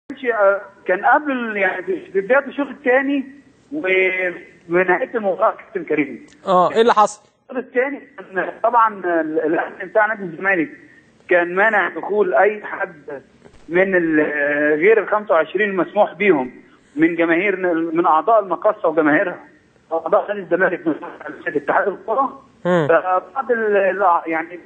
كان قبل يعني في بدايه الشوط الثاني ونهايه المباراه كابتن كريم. ايه اللي حصل؟ الشوط الثاني طبعا الامن بتاع نادي الزمالك كان مانع دخول اي حد من غير ال 25 المسموح بيهم من جماهير من اعضاء المقصه وجماهيرها اعضاء نادي الزمالك من اتحاد الكره. فبعض يعني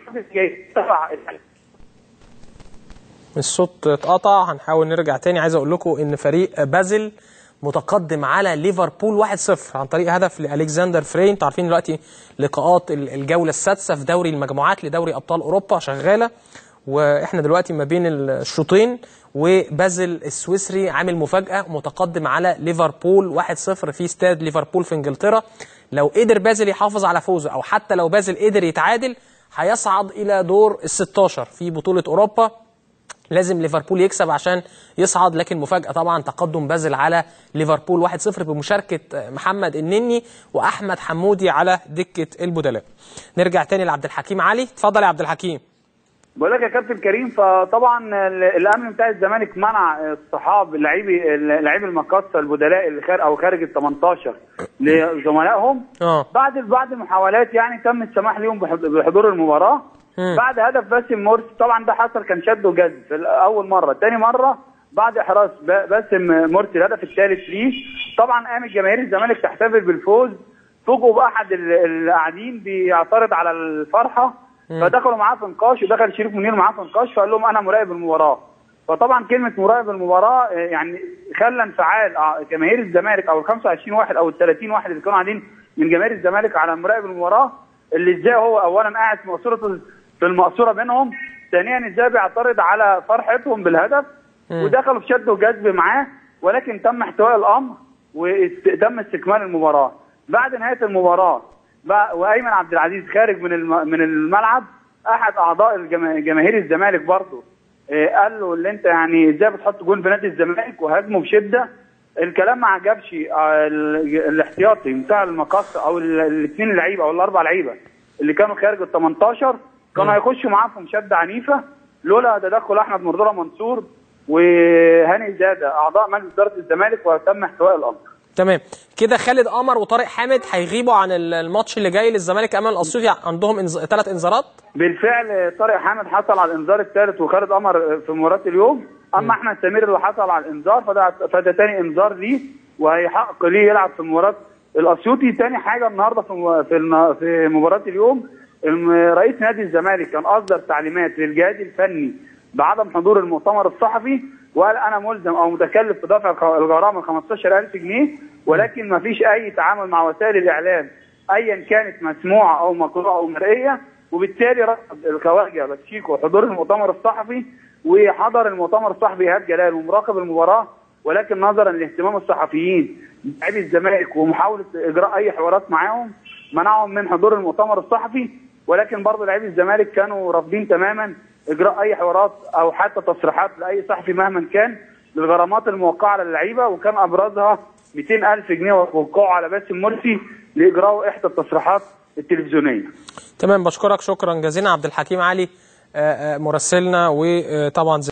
الصوت اتقطع، هنحاول نرجع تاني. عايز اقول لكم ان فريق بازل متقدم على ليفربول 1-0 عن طريق هدف لألكسندر فري. انتوا عارفين دلوقتي لقاءات الجوله السادسه في دوري المجموعات لدوري ابطال اوروبا شغاله، واحنا دلوقتي ما بين الشوطين، وبازل السويسري عامل مفاجاه متقدم على ليفربول 1-0 في استاد ليفربول في انجلترا. لو قدر بازل يحافظ على فوزه، او حتى لو بازل قدر يتعادل، هيصعد الى دور ال16 في بطوله اوروبا. لازم ليفربول يكسب عشان يصعد، لكن مفاجأة طبعا تقدم بازل على ليفربول 1-0 بمشاركة محمد النني وأحمد حمودي على دكة البدلاء. نرجع تاني لعبد الحكيم علي. اتفضل يا عبد الحكيم. بقول لك يا كابتن كريم، فطبعا الامن بتاع الزمالك منع الصحاب لاعبي المقصه البدلاء اللي خارج ال 18 لزملائهم. بعد محاولات يعني تم السماح لهم بحضور المباراه. بعد هدف باسم مرسي، طبعا ده حصل كان شد وجذب في اول مره. ثاني مره بعد احراز باسم مرسي الهدف الثالث ليه، طبعا قامت جماهير الزمالك تحتفل بالفوز. فوجئوا باحد اللي قاعدين بيعترض على الفرحه، فدخلوا معاه في نقاش، ودخل شريف منير معاه في نقاش، فقال لهم انا مراقب المباراه. فطبعا كلمه مراقب المباراه يعني خلى انفعال جماهير الزمالك او ال 25 واحد او ال 30 واحد اللي كانوا قاعدين من جماهير الزمالك على مراقب المباراه، اللي ازاي هو اولا قاعد في المقصوره بينهم، ثانيا ازاي بيعترض على فرحتهم بالهدف. ودخلوا في شد وجذب معاه، ولكن تم احتواء الامر وتم استكمال المباراه. بعد نهايه المباراه وايمن عبد العزيز خارج من الملعب، احد اعضاء جماهير الزمالك برضه قال له اللي انت يعني ازاي بتحط جول في نادي الزمالك، وهاجمه بشده. الكلام ما عجبش الاحتياطي بتاع المقصه او الاثنين لعيبه او الاربع لعيبه اللي كانوا خارج ال 18، كانوا هيخشوا معاه في مشاده عنيفه لولا تدخل احمد مرضى منصور وهاني زاده اعضاء مجلس اداره الزمالك، وتم احتواء الامر. تمام كده. خالد قمر وطارق حامد هيغيبوا عن الماتش اللي جاي للزمالك امام الاسيوطي، عندهم 3 انذارات. بالفعل طارق حامد حصل على الانذار الثالث، وخالد قمر في مباراه اليوم. اما احمد سمير اللي حصل على الانذار فده ثاني انذار ليه، وهيحق ليه يلعب في مباراه الاسيوطي. ثاني حاجه النهارده في مباراه اليوم، رئيس نادي الزمالك كان اصدر تعليمات للجهاز الفني بعدم حضور المؤتمر الصحفي، وقال انا ملزم او متكلف بدفع الغرامه 15,000 جنيه، ولكن ما فيش اي تعامل مع وسائل الاعلام ايا كانت مسموعه او مقروءه او مرئيه. وبالتالي رفض الخواجه باتشيكو حضور المؤتمر الصحفي، وحضر المؤتمر الصحفي ايهاب جلال ومراقب المباراه، ولكن نظرا لاهتمام الصحفيين بلاعبي الزمالك ومحاوله اجراء اي حوارات معاهم منعهم من حضور المؤتمر الصحفي. ولكن برضه لاعبي الزمالك كانوا رافضين تماما اجراء اي حوارات او حتى تصريحات لاي صحفي مهما كان للغرامات الموقعه على اللعيبه، وكان ابرزها 200,000 جنيه وقعوا على باسم مرسي لاجراء احدى التصريحات التلفزيونيه. تمام، بشكرك شكرا جزيلا عبد الحكيم علي مراسلنا. وطبعا